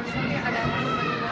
मौसम के अलावा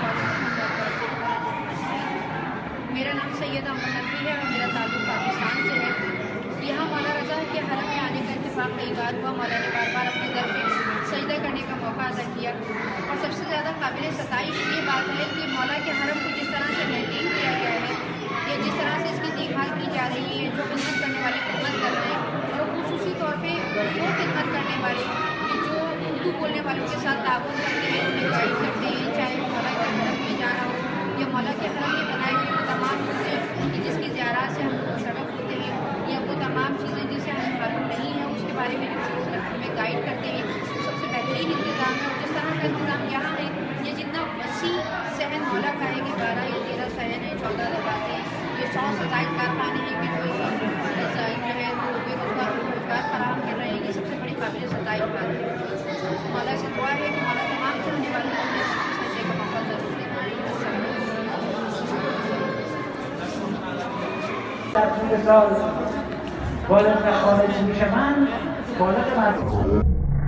मेरा नाम सैयदा अमन नकवी है और मेरा ताल्लुक़ पाकिस्तान से है। यहाँ मौला रज़ा के हरम में आने का इत्तेफाक कई बार हुआ। मौला ने बार बार अपने दर पे सजदा करने का मौका अदा किया और सबसे ज़्यादा काबिल सताइश ये बात है कि मौला के हरम को जिस तरह से मेंटेन किया गया है या जिस तरह से इसकी देखभाल की जा रही है, जो खिदमत करने वाले खिदमत कर रहे हैं और ख़ुसूसी तौर पर वो खिदमत करने वाले कि जो उर्दू बोलने वालों के साथ ताउन करते हैं, उन्हें गाइड करते हैं, चाहे वो मौला के हरम में जाना हो या मौला के हरम में बनाए हुए वो तमाम चीज़ें कि जिसकी ज़ियारत से हम लोग शरफ होते हैं या वो तमाम चीज़ें जिसे हमें मालूम नहीं है उसके बारे में जो लोग हमें गाइड करते हैं, सबसे बेहतरीन इंतज़ाम है। और जिस तरह का इंतज़ाम यहाँ है, ये जितना वसी सहन मौला का है कि 12 या 13 सहन है, 14 दरवाजे हैं, ये 100 से ज़ायद कारखाने हैं कि जो जो है वो बेरोज़गार को रोज़गार फराहम कर रहे हैं। ये सबसे बड़ी काबिल सताइश बात है। मौला से दुआ है कि मौला तमाम चाहने वालों को अपने सजदे का मौका ज़रूर देना है। در طول سال بالغ خارجی میشه من بالغ مردم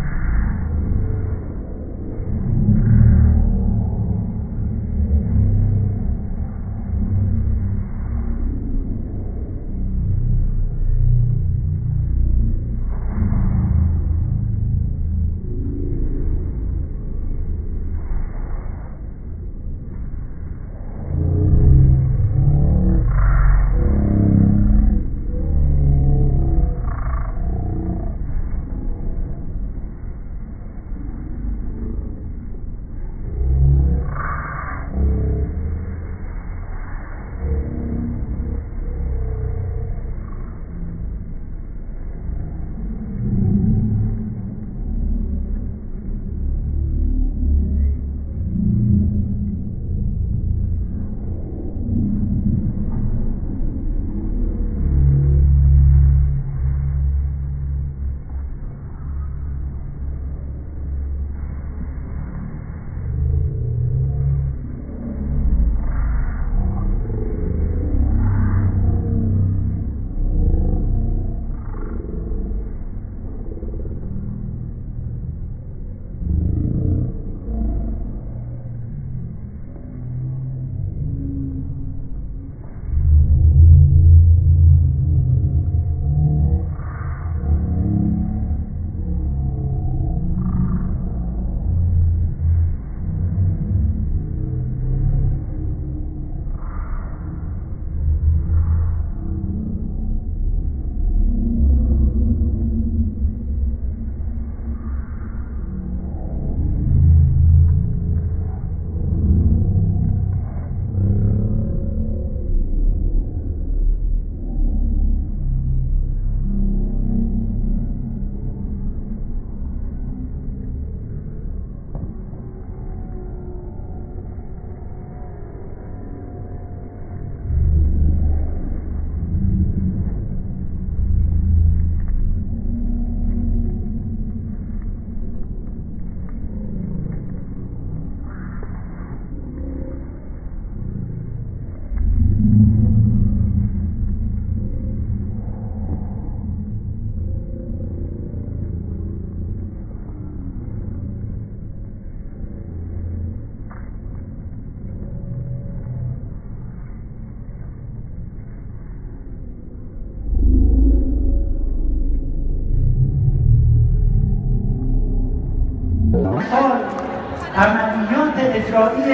عملیات اجرایی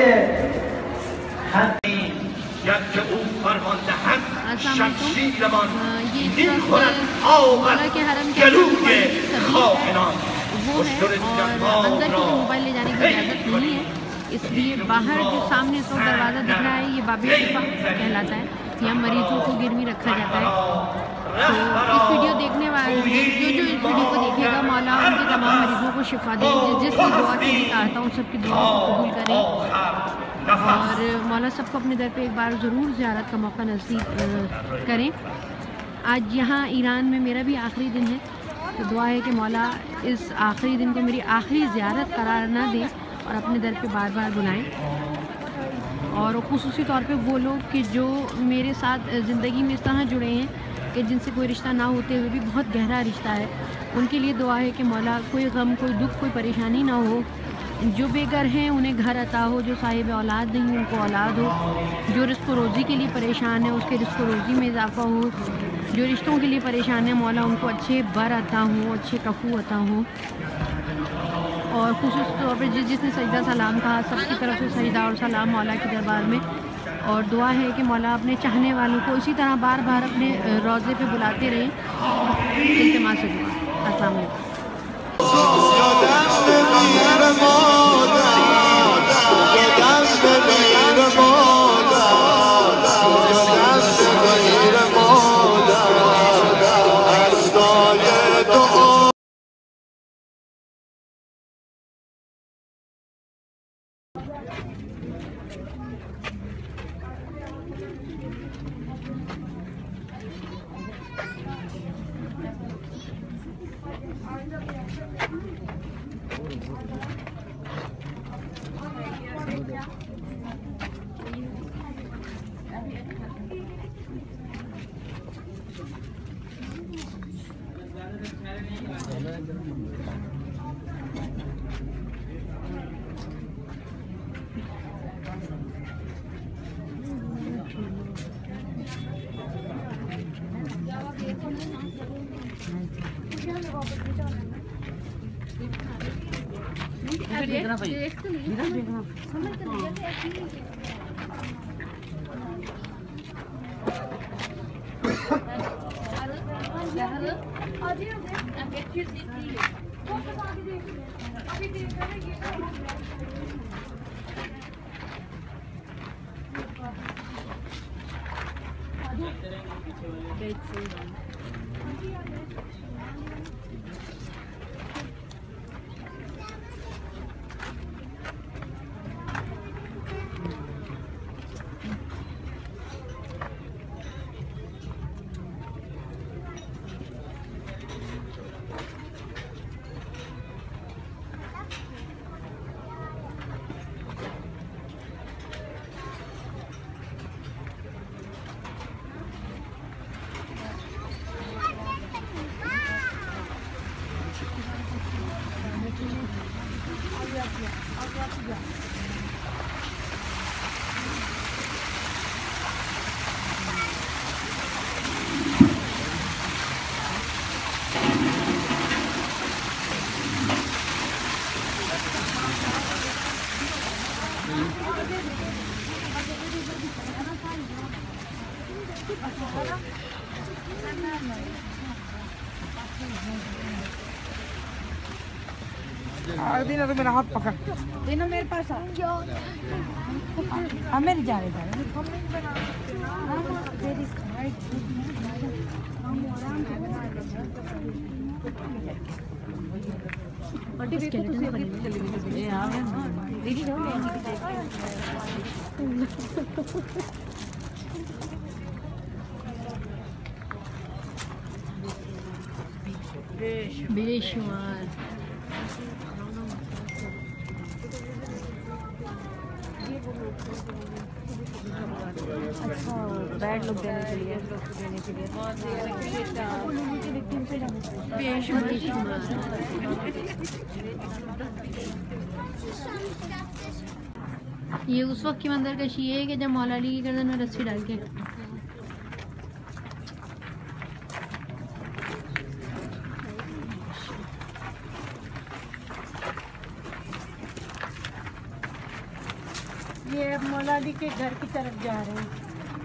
که او فرمان دهد شمشیرمان ये می‌خورد آب گلوی خائنان वो है और अंदर की मोबाइल ले जाने की इजाज़त नहीं है, इसलिए बाहर जो सामने तो दरवाज़ा दिख रहा है ये बाबे शिफा कहलाता है। यहाँ मरीजों को गिरवी रखा जाता है। तो इस वीडियो देखने वाले जो इस वीडियो को देखेगा मौला उनके तमाम मरीजों को शिफा दे, जिस भी दुआ के लिए कहता हूँ सबकी दुआ को कबूल करें और मौला सबको अपने दर पे एक बार ज़रूर ज़ियारत का मौका नसीब करें। आज यहाँ ईरान में मेरा भी आखिरी दिन है, तो दुआ है कि मौला इस आखिरी दिन को मेरी आखिरी ज़ियारत करार ना दे और अपने दर पे बार बार बुलाएं। और ख़ुसूसी तौर पे वो लोग कि जो मेरे साथ ज़िंदगी में इस तरह जुड़े हैं कि जिनसे कोई रिश्ता ना होते हुए भी बहुत गहरा रिश्ता है, उनके लिए दुआ है कि मौला कोई गम, कोई दुख, कोई परेशानी ना हो जो बेघर हैं उन्हें घर अता हो, जो साहिब औलाद नहीं उनको औलाद हो, जो रिस्क रोज़ी के लिए परेशान है उसके रिस्क रोज़ी में इजाफ़ा हो, जो रिश्तों के लिए परेशान है मौला उनको अच्छे बर अता हों, अच्छे कफ़ू अता हों। और ख़ुसूस तौर पर जिसने सजदा सलाम कहा सबकी तरफ से सजदा और सलाम मौला के दरबार में। और दुआ है कि मौला अपने चाहने वालों को इसी तरह बार बार अपने रोज़े पे बुलाते रहें। इल्तिमास से दुआ। अस्सलाम वालेकुम। देखना भाई देखना देना तो मेरा हाथ पकड़ देना मेरे पास आ मेरी जा रही बेशुमार अच्छा बैड लोग देने के लिए ये उस वक्त की मंजर कशी है कि जब मौला अली की गर्दन में रस्सी डाल के ये अब मौला अली के घर की तरफ जा रहे हैं।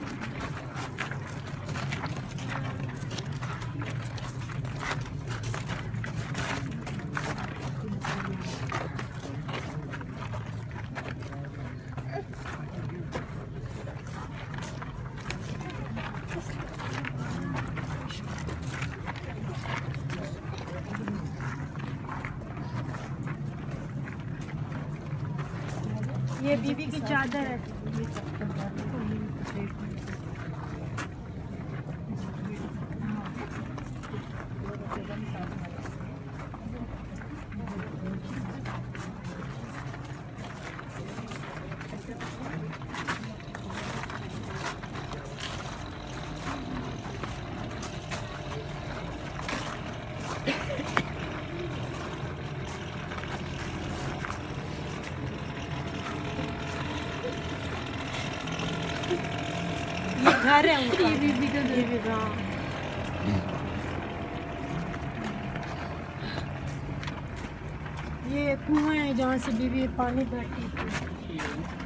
ये बीबी की चादर है। घर है उनका। ये बीबी का घर। बीबी का। ये कुआं है जहाँ से बीबी पानी भरती थी।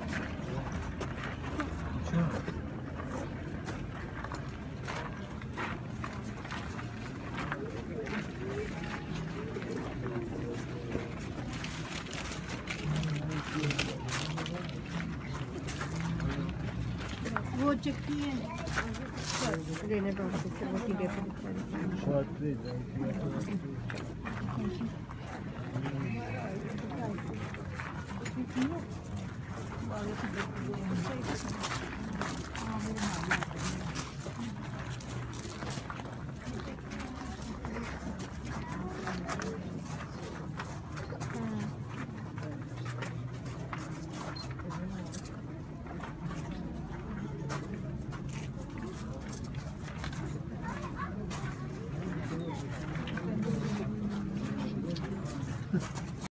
वो चक्की है लेने तो वो ठीक है। Thank you.